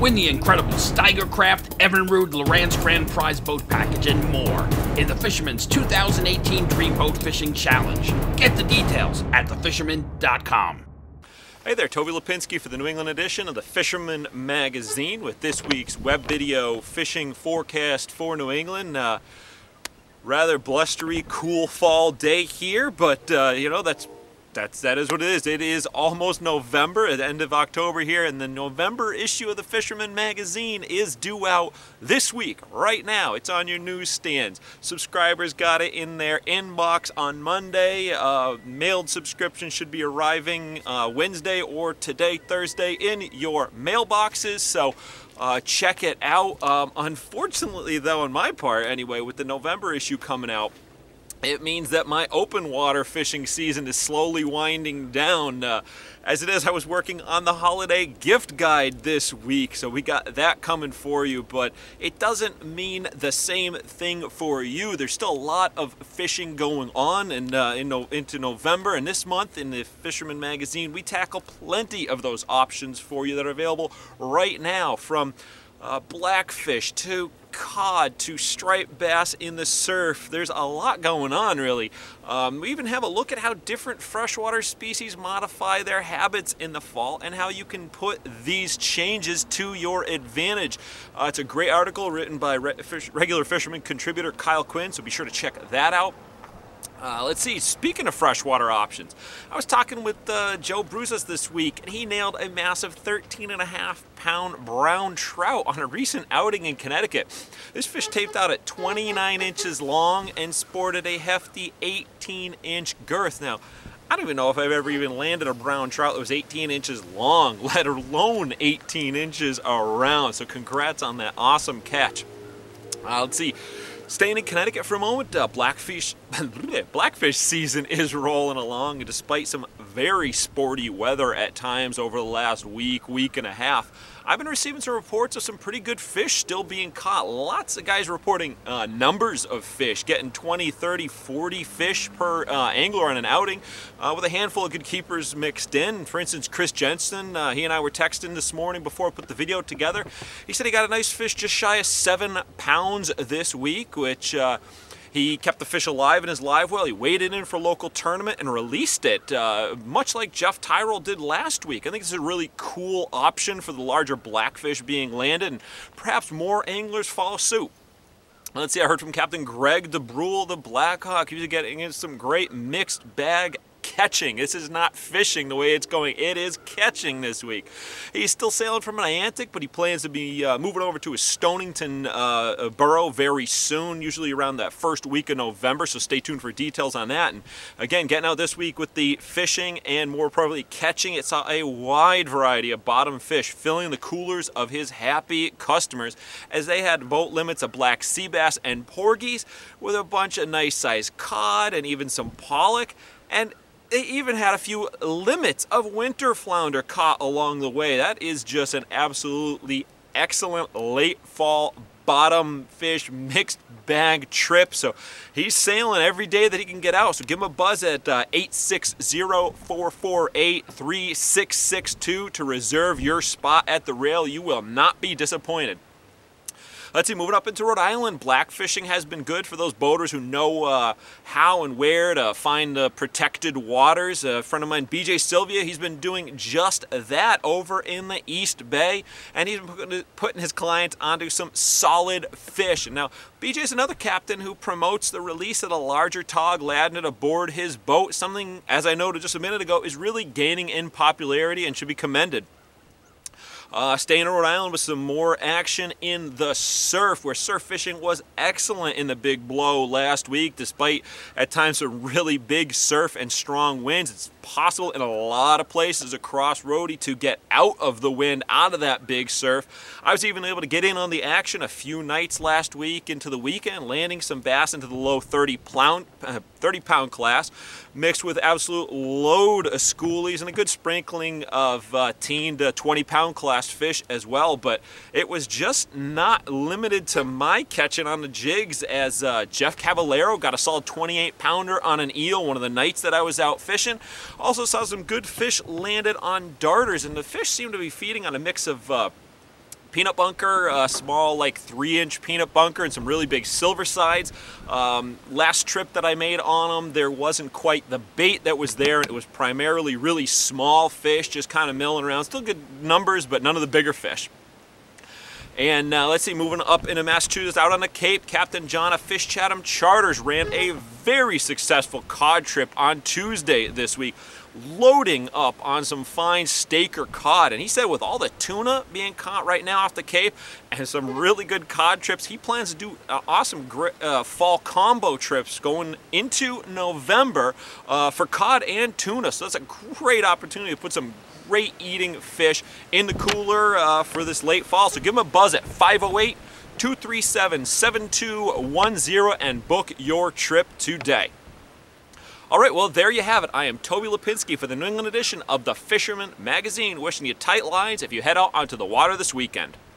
Win the incredible Steigercraft, Evinrude, Loran's Grand Prize Boat Package, and more in the Fisherman's 2018 Dream Boat Fishing Challenge. Get the details at thefisherman.com. Hey there, Toby Lipinski for the New England edition of the Fisherman Magazine with this week's web video fishing forecast for New England. Rather blustery, cool fall day here, but you know, that is what it is. It is almost November, at the end of October here, and the November issue of the Fisherman Magazine is due out this week, right now. It's on your newsstands. Subscribers got it in their inbox on Monday. Mailed subscription should be arriving Wednesday or today, Thursday, in your mailboxes. So check it out. Unfortunately, though, on my part anyway, with the November issue coming out, it means that my open water fishing season is slowly winding down. As it is, I was working on the holiday gift guide this week, so we got that coming for you, but it doesn't mean the same thing for you. There's still a lot of fishing going on into November, and this month in the Fisherman Magazine, we tackle plenty of those options for you that are available right now, from blackfish to cod to striped bass in the surf. There's a lot going on, really. We even have a look at how different freshwater species modify their habits in the fall and how you can put these changes to your advantage. It's a great article written by regular fisherman contributor Kyle Quinn, so be sure to check that out. Let's see, speaking of freshwater options, I was talking with Joe Bruzas this week, and he nailed a massive 13.5-pound brown trout on a recent outing in Connecticut. This fish taped out at 29 inches long and sported a hefty 18-inch girth. Now, I don't even know if I've ever even landed a brown trout that was 18 inches long, let alone 18 inches around. So congrats on that awesome catch. Let's see. Staying in Connecticut for a moment, blackfish season is rolling along, and despite some very sporty weather at times over the last week and a half, I've been receiving some reports of some pretty good fish still being caught. Lots of guys reporting numbers of fish, getting 20, 30, 40 fish per angler on an outing, with a handful of good keepers mixed in. For instance, Chris Jensen, he and I were texting this morning before I put the video together. He said he got a nice fish just shy of 7 pounds this week, which he kept the fish alive in his live well. He waded in for a local tournament and released it, much like Jeff Tyrell did last week. I think it's a really cool option for the larger blackfish being landed, and perhaps more anglers follow suit. Let's see, I heard from Captain Greg DeBrule, the Blackhawk. He's getting into some great mixed bag catching. This is not fishing the way it's going. It is catching this week. He's still sailing from Niantic, but he plans to be moving over to his Stonington borough very soon, usually around that first week of November, so stay tuned for details on that. And again, getting out this week with the fishing and more probably catching, it saw a wide variety of bottom fish filling the coolers of his happy customers, as they had boat limits of black sea bass and porgies with a bunch of nice sized cod and even some pollock, and they even had a few limits of winter flounder caught along the way. That is just an absolutely excellent late fall bottom fish mixed bag trip. So he's sailing every day that he can get out. So give him a buzz at 860-448-3662 to reserve your spot at the rail. You will not be disappointed. Let's see, moving up into Rhode Island, blackfishing has been good for those boaters who know how and where to find protected waters. A friend of mine, BJ Sylvia, he's been doing just that over in the East Bay, and he's been putting his clients onto some solid fish. Now, BJ's another captain who promotes the release of the larger tog ladned aboard his boat, something, as I noted just a minute ago, is really gaining in popularity and should be commended. Staying in Rhode Island with some more action in the surf, where surf fishing was excellent in the Big Blow last week, despite at times some really big surf and strong winds. It's possible in a lot of places across Rhody to get out of the wind, out of that big surf. I was even able to get in on the action a few nights last week into the weekend, landing some bass into the low 30-pound class, mixed with absolute load of schoolies and a good sprinkling of teen to 20-pound class fish as well. But it was just not limited to my catching on the jigs, as Jeff Cavallero got a solid 28-pounder on an eel one of the nights that I was out fishing. Also saw some good fish landed on darters, and the fish seemed to be feeding on a mix of peanut bunker, a small like 3-inch peanut bunker and some really big silver sides. Last trip that I made on them, there wasn't quite the bait that was there. It was primarily really small fish, just kind of milling around. Still good numbers, but none of the bigger fish. And let's see, moving up into Massachusetts, out on the Cape, Captain John of Fish Chatham Charters ran a very successful cod trip on Tuesday this week, loading up on some fine staker cod. And he said with all the tuna being caught right now off the Cape and some really good cod trips, he plans to do awesome fall combo trips going into November for cod and tuna. So that's a great opportunity to put some great eating fish in the cooler for this late fall. So give him a buzz at 508-237-7210 and book your trip today. All right, well, there you have it. I am Toby Lipinski for the New England edition of the Fisherman Magazine, wishing you tight lines if you head out onto the water this weekend.